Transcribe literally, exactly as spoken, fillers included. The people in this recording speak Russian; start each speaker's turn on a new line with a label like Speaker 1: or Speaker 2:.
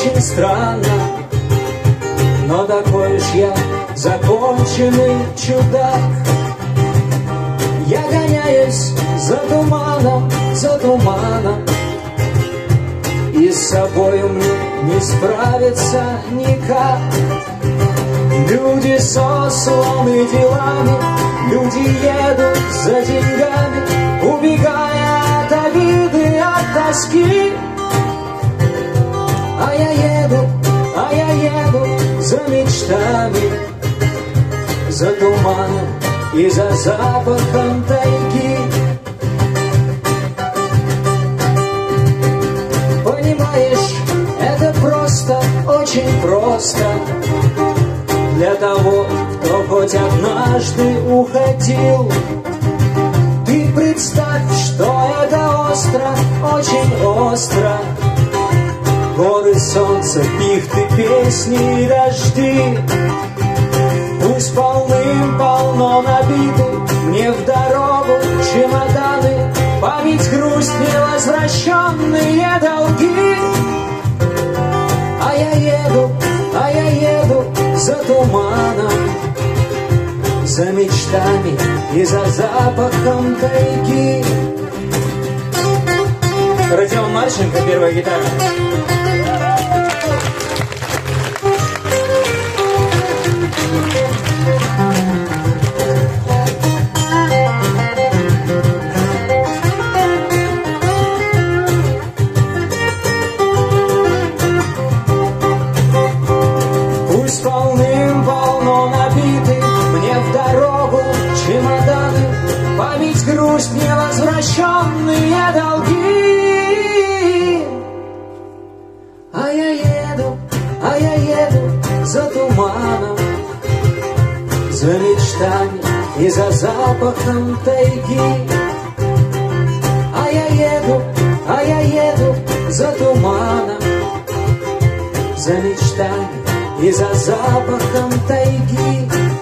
Speaker 1: очень странно, но такой уж я законченный чудак. Я гоняюсь за туманом, за туманом, и с собой мне не справиться никак. Люди сосланы делами, люди едут за деньгами, убегая от обиды, от тоски. А я еду, а я еду за мечтами, за туманом и за запахом тайги. Понимаешь, это просто, очень просто для того, кто хоть однажды уходил. Ты представь, что это остро, очень остро. Горы, солнце, пихты, песни и дожди. Пусть полным-полно набиты мне в дорогу чемоданы, память, грусть, невозвращенные долги. А я еду, а я еду за туманом, за мечтами и за запахом тайги. Родион Марченко, первая гитара. Пусть полным-полно набиты мне в дорогу чемоданы, память, грусть, невозвращенные долги. А я еду, а я еду за туманом, за мечтами и за запахом тайги. А я еду, а я еду за туманом, за мечтами и за запахом тайги.